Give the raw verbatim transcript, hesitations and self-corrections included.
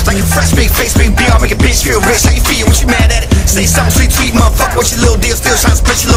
Like a fresh big face, big B R, make a bitch feel rich. How you feel? What you mad at it? Say something sweet, sweet, motherfucker. What's your little deal? Still trying to split your little